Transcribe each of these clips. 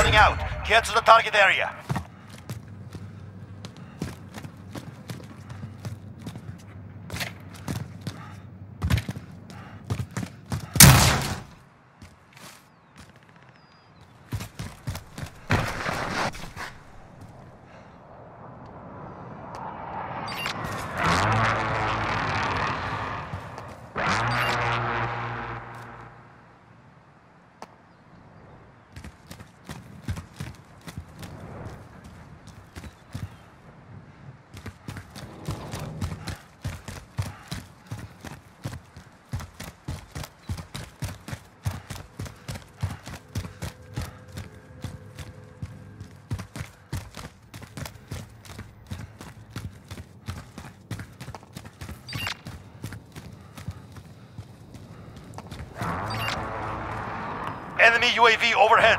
running out. Get to the target area. Enemy UAV overhead.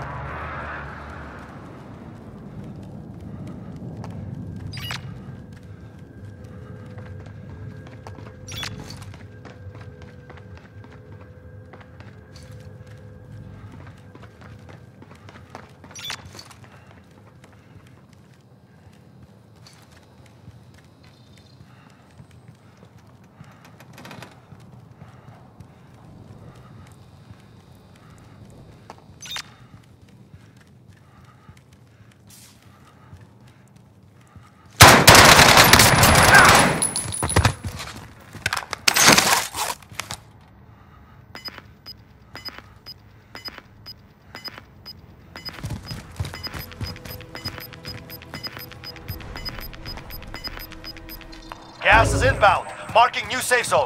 Gas is inbound. Marking new safe zone.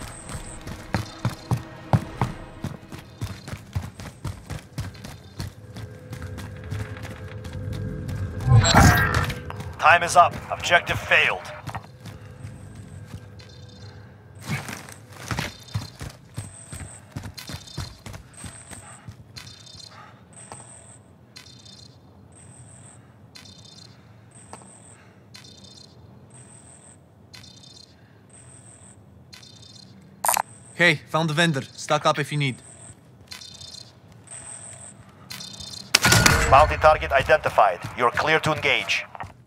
Time is up. Objective failed. Hey, found the vendor. Stock up if you need. Bounty target identified. You're clear to engage.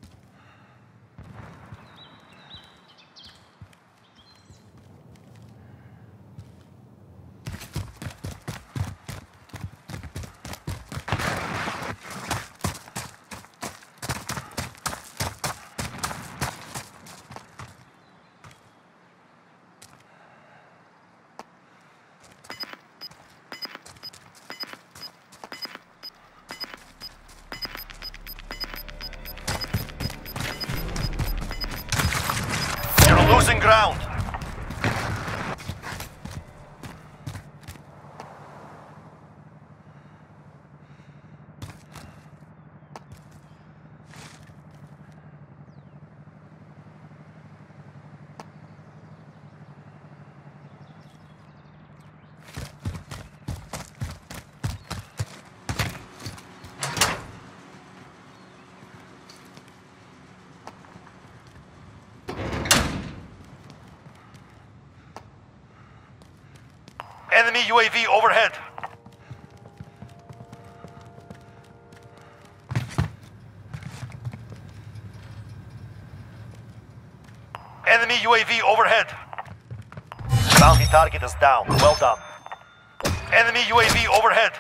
You're losing ground. Enemy UAV overhead. Enemy UAV overhead. Bounty target is down. Well done. Enemy UAV overhead.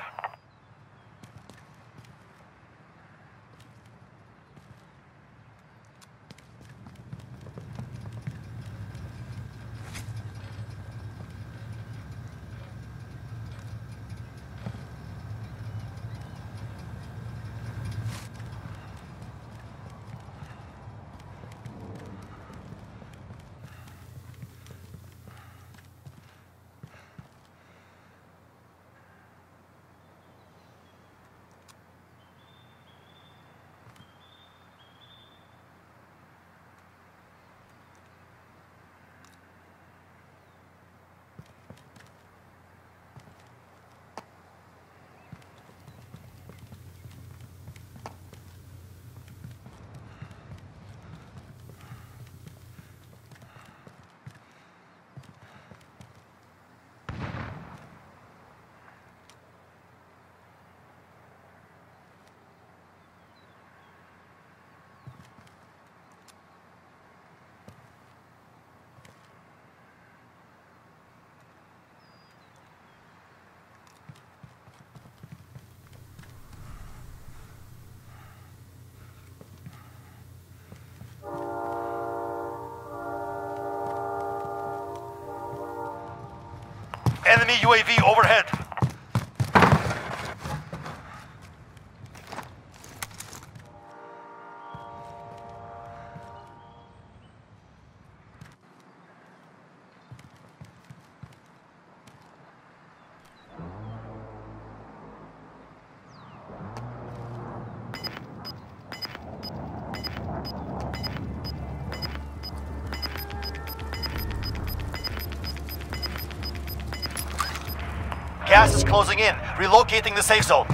Enemy UAV overhead. Gas is closing in. Relocating the safe zone.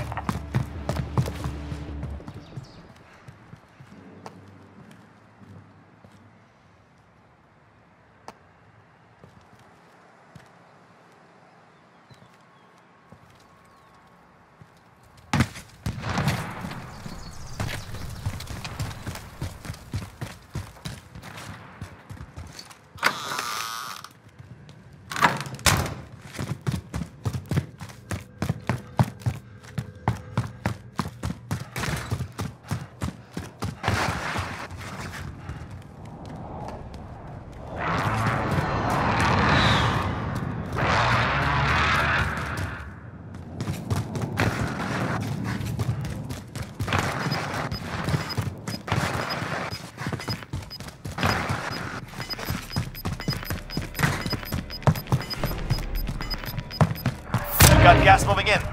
Got gas moving in.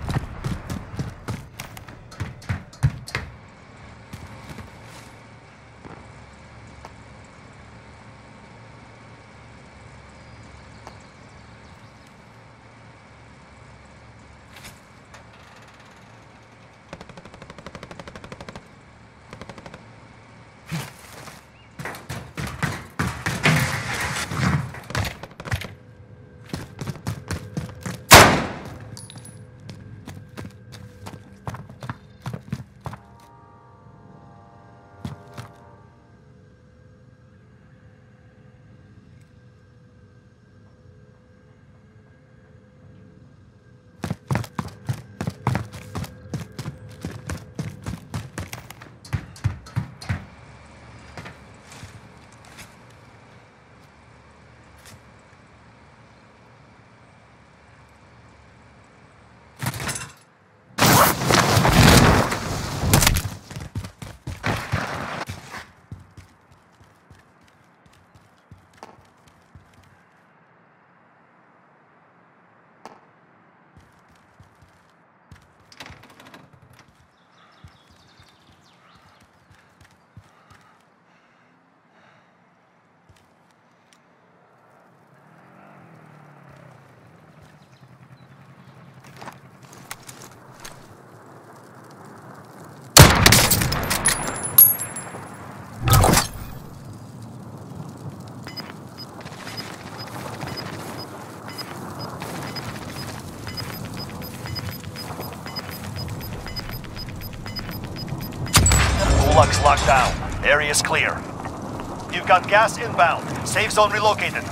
Gulag's locked down. Area's clear. You've got gas inbound. Safe zone relocated.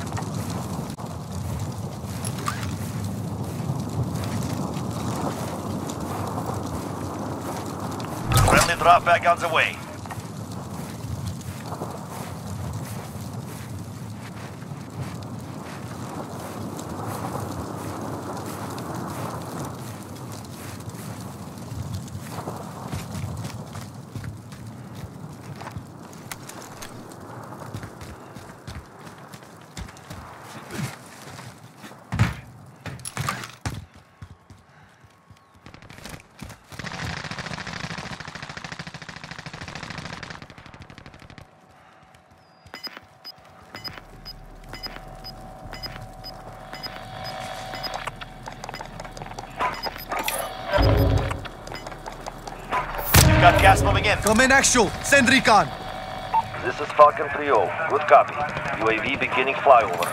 Friendly drop back on the way. Got gas moving in. Come in, actual. Send recon. This is Falcon 3-0. Good copy. UAV beginning flyover.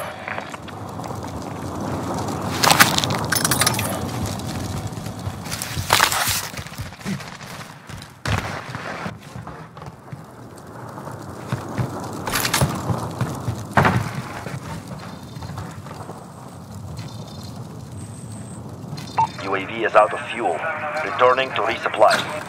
UAV is out of fuel. Returning to resupply.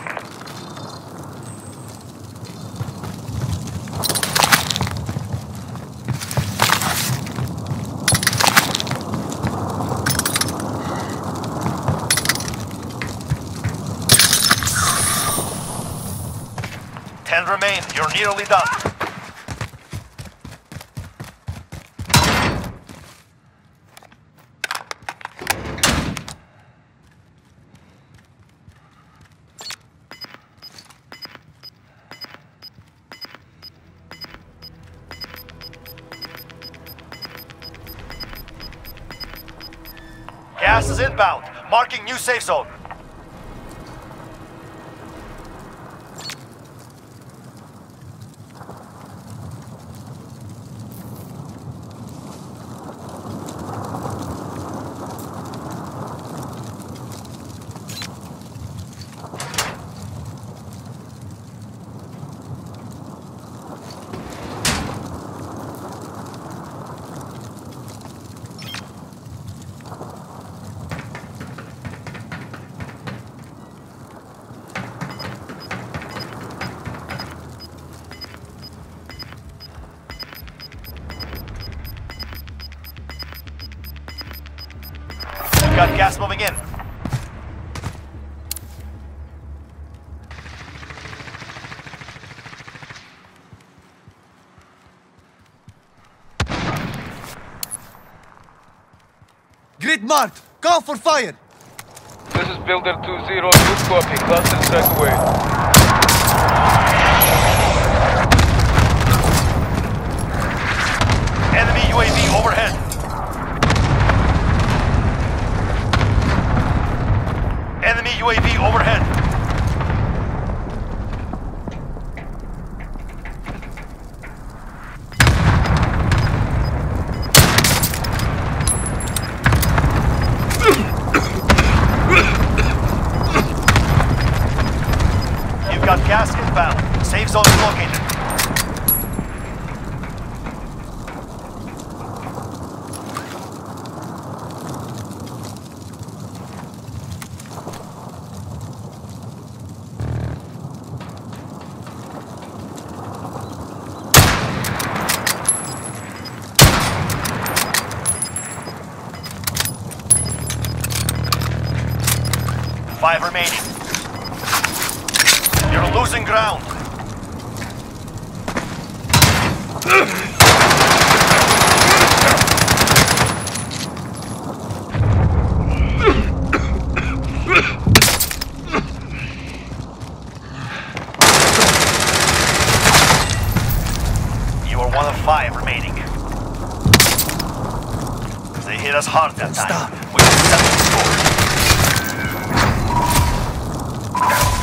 remain. You're nearly done. Gas is inbound. Marking new safe zone. Got gas moving in. Grid marked. Call for fire. This is Builder 2-0. Good copy. Cluster strike away. Enemy UAV overhead. Enemy UAV overhead. You've got gas inbound. Safe zone is located. Five remaining. You're losing ground. You are one of five remaining. They hit us hard that time. Stop. We set the score.